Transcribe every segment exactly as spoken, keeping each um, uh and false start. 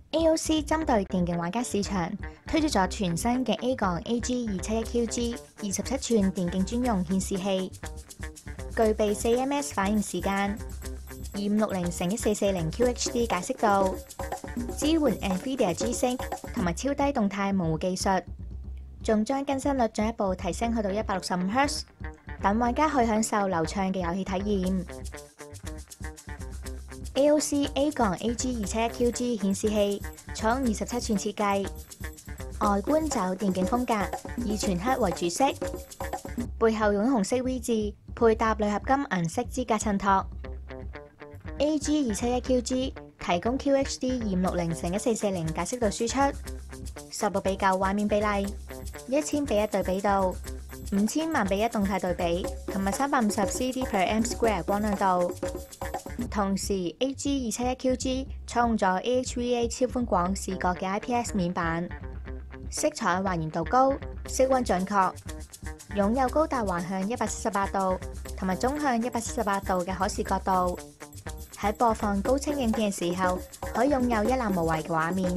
A O C 針對電競玩家市場推出咗全新嘅 A 槓 A G 二七一 Q G 二十七寸電競專用顯示器，具備四 M S 反應時間、二五六零乘一四四零 Q H D 解析度，支援 NVIDIA G Sync 同埋超低動態模糊技術，仲將更新率進一步提升去到一百六十五赫茲，等玩家可以享受流暢嘅遊戲體驗。A O C A 槓 A G 二七一 Q G 顯示器採用二十七寸設計，外觀走電競風格，以全黑為主色，背後用紅色 V 字配搭鋁合金銀色支架襯托。A G 二七一 Q G 提供 Q H D 二五六零乘一四四零解析度輸出，十六比九畫面比例，一千比一對比度，五千萬比一動態對比，同埋三百五十 C D per M square 光亮度。同時 A G 二七一 Q G 採用咗 A H V A 超寬廣視覺嘅 I P S 面板，色彩還原度高，色溫準確，擁有高達橫向一百七十八度同埋縱向一百七十八度嘅可視角度。喺播放高清影片嘅時候，可以擁有一覽無遺嘅畫面。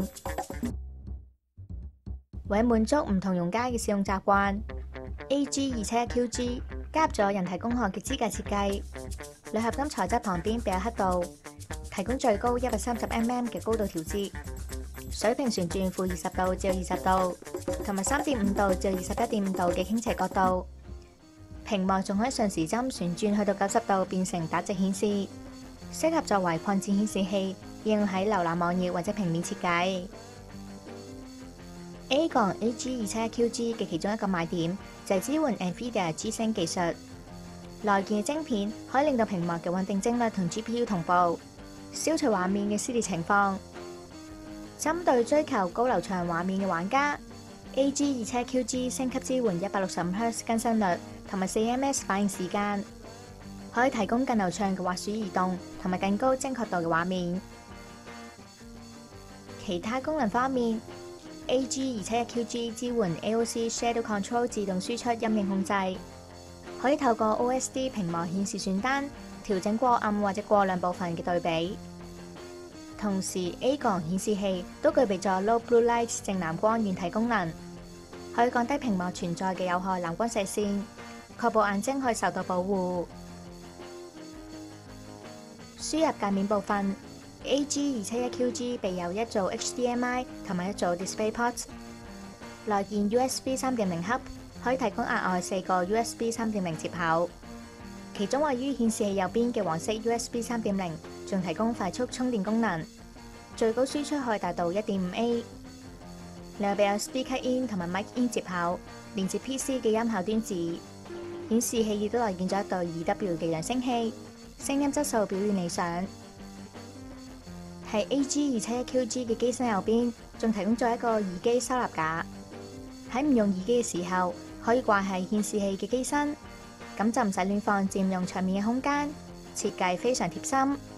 為滿足唔同用家嘅使用習慣 ，A G 二七一 Q G 加入咗人體工學嘅支架設計，鋁合金材質旁邊備有刻度，提供最高一百三十 mm 嘅高度調節，水平旋轉負二十度至二十度，同埋三點五度至二十一點五度嘅傾斜角度。屏幕仲可以順時針旋轉去到九十度，變成打直顯示。適合作為擴展顯示器，應用喺瀏覽網頁或者平面設計。A 槓 A G 二七一 Q G 嘅其中一個賣點就係支援 NVIDIA G Sync 技術，內建嘅晶片可以令到屏幕嘅穩定幀率同 G P U 同步，消除畫面嘅撕裂情況。針對追求高流暢畫面嘅玩家 ，A G 二七一 Q G 升級支援一百六十五赫茲更新率同埋四 M S 反應時間。可以提供更流暢嘅滑鼠移動同埋更高精確度嘅畫面。其他功能方面 ，A G 二七一 Q G 支援 A O C Shadow Control 自動輸出陰影控制，可以透過 O S D 屏幕顯示選單調整過暗或者過亮部分嘅對比。同時 ，A 槓顯示器都具備咗 Low Blue Light 正藍光軟體功能，可以降低屏幕存在嘅有害藍光射線，確保眼睛可以受到保護。輸入界面部分 ，A G 二七一 Q G 備有一組 H D M I 同埋一組 DisplayPort， 內建 U S B 三點零 Hub， 可以提供額外四個 U S B 三點零接口。其中位於顯示器右邊嘅黃色 U S B 三點零，仲提供快速充電功能，最高輸出可以達到 一點五 A。另外備有 Speaker In 同埋 Mic In 接口，連接 P C 嘅音效端子。顯示器亦都內建咗一對 E W 嘅揚聲器。聲音質素表現理想，喺 A G 二七一 Q G 嘅機身右邊，仲提供咗一個耳機收納架。喺唔用耳機嘅時候，可以掛喺顯示器嘅機身，咁就唔使亂放佔用桌面嘅空間，設計非常貼心。